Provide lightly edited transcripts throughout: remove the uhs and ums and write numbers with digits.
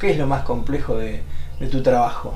¿Qué es lo más complejo de tu trabajo?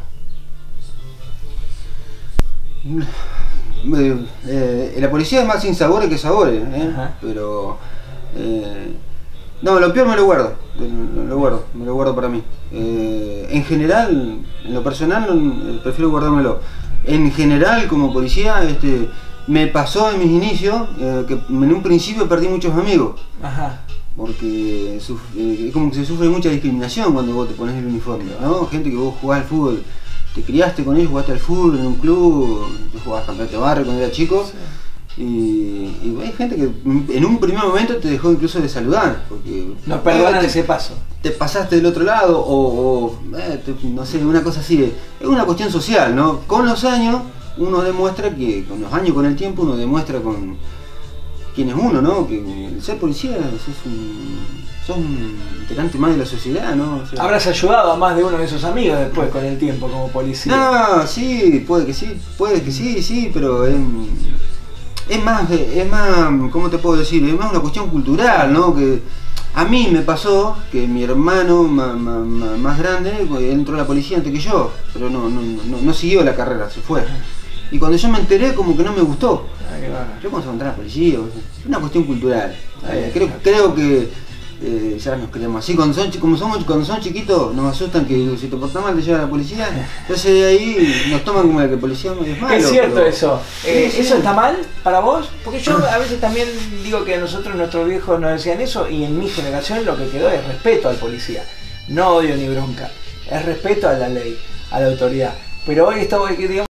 La policía es más sinsabores que sabores, pero no, lo peor me lo guardo, me lo guardo para mí. En general, en lo personal, prefiero guardármelo. En general, como policía, me pasó en mis inicios que en un principio perdí muchos amigos. Ajá. Porque es como que se sufre mucha discriminación cuando vos te pones el uniforme, ¿no? Gente que vos jugás al fútbol, te criaste con ellos, jugaste al fútbol en un club, tú jugabas campeonato de barrio cuando eras chico, sí. Y hay gente que en un primer momento te dejó incluso de saludar, porque no perdonan ese paso. Te pasaste del otro lado, no sé, una cosa así. Es una cuestión social, ¿no? Con los años uno demuestra que, con el tiempo uno demuestra con quién es uno, ¿no? Que el ser policía sos un integrante más de la sociedad, ¿no? O sea, habrás ayudado a más de uno de esos amigos después con el tiempo como policía. No, sí, puede que sí, pero es más, ¿cómo te puedo decir? Es más una cuestión cultural, ¿no? Que a mí me pasó que mi hermano más grande entró a la policía antes que yo, pero no siguió la carrera, se fue. Y cuando yo me enteré, como que no me gustó. Yo cuando se entrar a la policía, es una cuestión cultural. Creo que ya nos creemos así. Cuando son chiquitos, nos asustan que si te portas mal te lleva a la policía. Entonces de ahí nos toman como la que el policía es malo. Es cierto pero eso. ¿Eso está mal para vos? Porque yo a veces también digo que a nosotros, nuestros viejos nos decían eso, y en mi generación lo que quedó es respeto al policía. No odio ni bronca. Es respeto a la ley, a la autoridad. Pero hoy estamos, digamos,